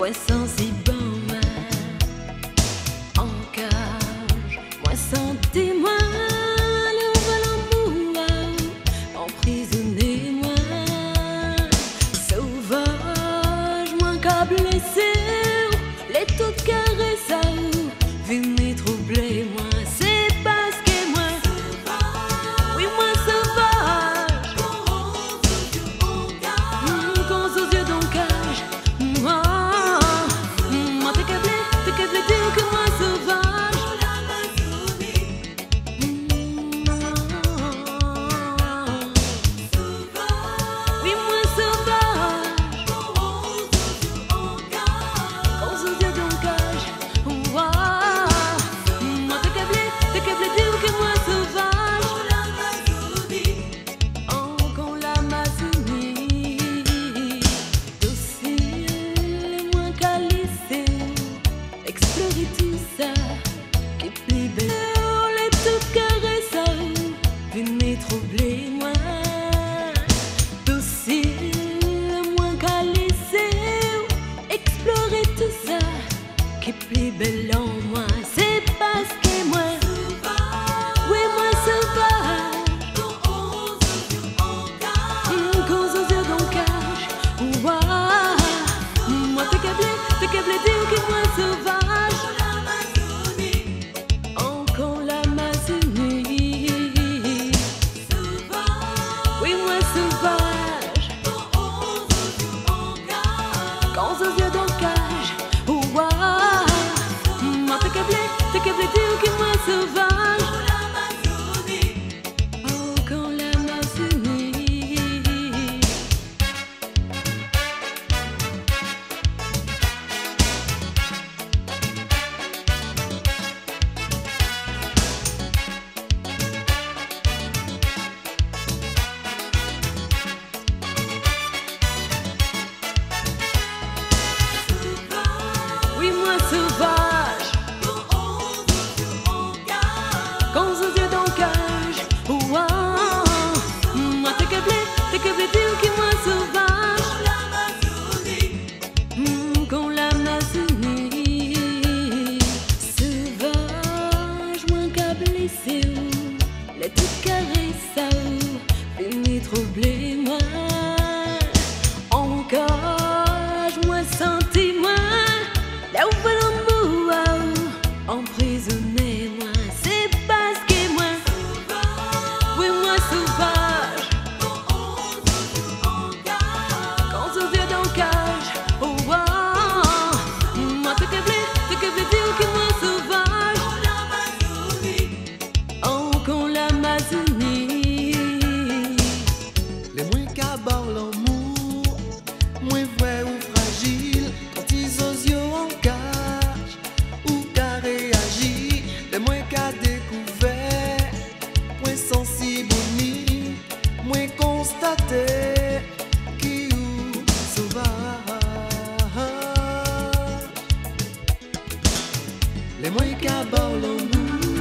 Moins sensible, en cage, moins senti, moins le l'amour, emprisonné, moins sauvage, moins qu'à blesser, les toutes caresses, venez troubler, moi, c'est parce que moi, oui, moi sauvage, quand aux yeux dans cage, moi. Qui plus belle en moi, c'est parce que moi, oui, moi sauvage, quand aux yeux dans cage, moi t'es câblé dire que moi sauvage, encore l'Amazonie, oui, moi sauvage, quand aux yeux dans cage, t'es câblé dire que moi sauvage, oh quand l'Amazonie. Oui moi sauvage, quand aux yeux dans cage, moi t'es câblé dire que moi sauvage, quand l'Amazonie, sauvage, moins qu'à blesser, les toutes caresses, venez troubler moi, en cage, moins senti, moi, là où va l'amour, emprisonné, moi. Les moins qu'à bord l'amour, moins vrai ou fragile, quand ils osent en cage ou qu'à réagir, les moins qu'à découvert, moins sensible ni, moins constaté, qui ou sauvage. Les moins qu'à bord l'amour,